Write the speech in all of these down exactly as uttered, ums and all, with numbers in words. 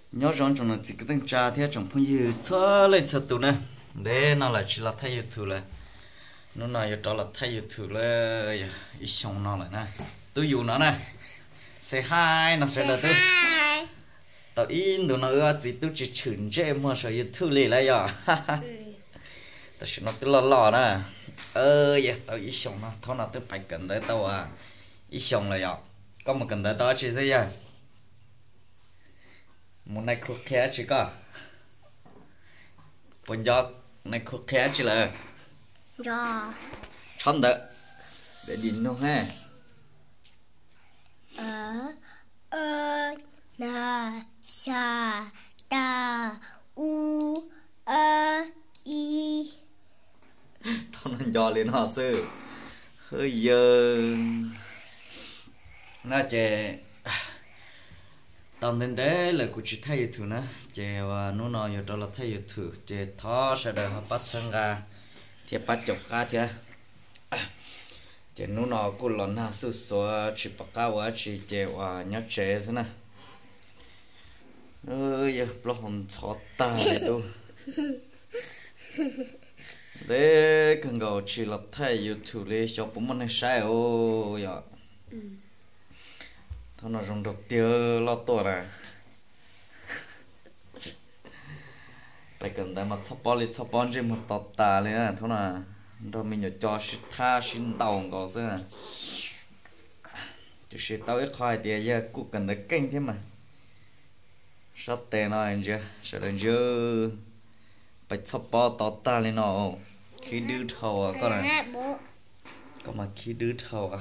nhớ rằng trong nó chỉ cái tên trà thì trong phong yêu thơ lên thật tụ nè để nó là chỉ là thay YouTube là nó nói cho là thay YouTube là ít xong nó lại nè tôi dùng nó nè say hi nó sẽ là tôi tao in đồ nó chỉ tôi chỉ chửi chế mà sao YouTube lại lại à tao chỉ nó tôi lo lo nè ơ vậy tao ít xong nó thôi nó tôi phải cần tới tao à ít xong là vậy có một cần tới tao chỉ thế vậy một này khô khé chỉ có bốn giọt này khô khé chỉ là cho chọn được để nhìn nó ha ờ ơ na sa ta u ơ i thôi nó giò lên họ sư hơi giờ nó chè tao nên đấy là cũng chỉ thấy YouTube nữa, chè và nó nói nhiều đó là thấy YouTube, chè thó sẽ được họ bắt sang ra, thì bắt chụp ra thì, chè nó nói cũng là na sưu số chỉ bắt cá và chỉ chè và nhớ chè thế nè, ơi giờ lo hồn chó ta này tu, đấy cần gọi chỉ là thấy YouTube để cho bố mình sai ô giờ. Thôi nó rong đầu tiêu lo to nè phải cần tại mà chắp bò đi chắp bò trên một tọt tà lên nè thôi nè rồi mình nhớ cho shit tha xin tàu có chứ nè chứ shit tàu ít khoai thì giờ cũng cần tới kênh thế mà sắp tên nó anh chưa sẽ đến chưa phải chắp bò tọt tà lên nó khi đưa thầu à con này có mà khi đưa thầu à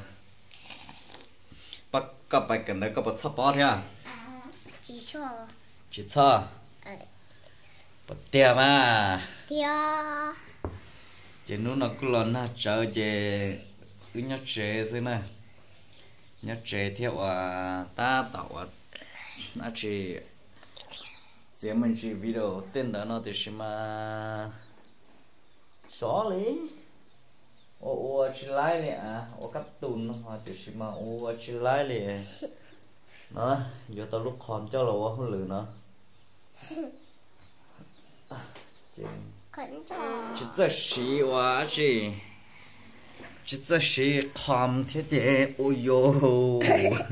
bắt có bài cần đấy có bắt sắp bó thế à chỉ cho chỉ cho bắt tiền mà tiền chỉ nó nó cứ lo na chờ về cứ nhớ chế thế này nhớ chế theo à ta tạo à nó chỉ chỉ mình chỉ video tên đó nó thì mà xóa lý ô ô chỉ lái nè à ô cắt tùn nó thì chỉ mà ô chỉ lái nè nó giờ tao lúc còn cho là ô không lử nó chỉ chỉ giờ xí quá chỉ chỉ giờ xí còn thế thế ô yo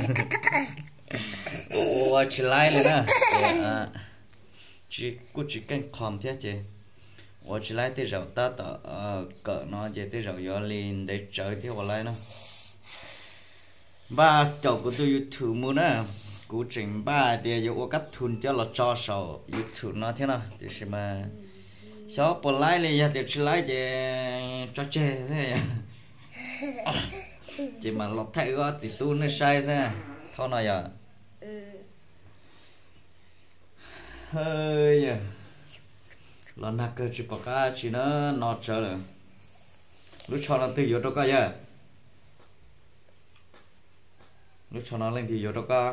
ô chỉ lái nè à chỉ cứ chỉ cần còn thế chứ我只来得绕大的呃个呢，就得绕摇铃得走的我来呢。ba chỗ của tôi YouTube mua nè, cú trình ba thì giờ我 cắt thun cho là cho sầu YouTube nó thế nào, thì xem mà số bộ like này giờ thì chỉ like để cho chơi thế chỉ mà lọt thay gót thì tu nó sai thế, thôi nào giờ hơi là nạc cơ chỉ bảo cá chỉ nó nọ chờ rồi lúc cho nó từ yếu đâu cả vậy lúc cho nó lên thì yếu đâu cả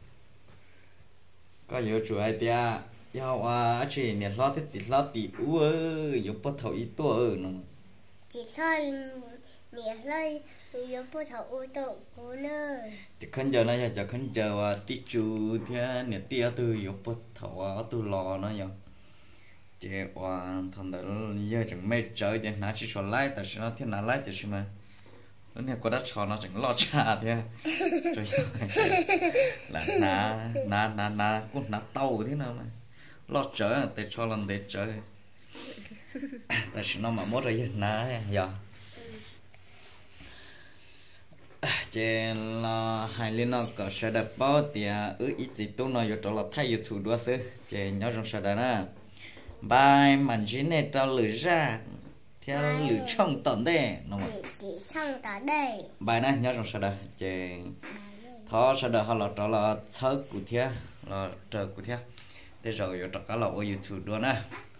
có yếu chủ ai tia yêu à chỉ nhận lo thì chỉ lo tỷ u yếu bắt đầu ít tuổi ở nó chỉ lo nhận lo yếu bắt đầu u tuổi của nó thì khẩn giờ này giờ khẩn giờ à tí chú thì nhận tia từ yếu bắt đầu à từ lò nó vậy chế và thằng đó giờ chẳng mấy chơi thì nó chỉ cho like tại sao nó thiên là like thì mà nó này có đất cho nó chẳng lo trả thế trời là na na na na cũng na tàu thế nào mà lo chơi để cho lần để chơi tại sao nó mà mất rồi na giờ chế là hai liên nó có sẽ đặt bao tiền ứ ít gì tôi nói cho là thay YouTube đua xứ chế nhớ trong sẽ đặt na bài mình chỉ nên tao lử ra theo lử trong tận đây đúng không? Trong tận đây bài này nhớ trong sao đây chị thọ sao đây họ là cho là sớ cụ thể là chờ cụ thể để rồi cho cả là ở YouTube đó nè.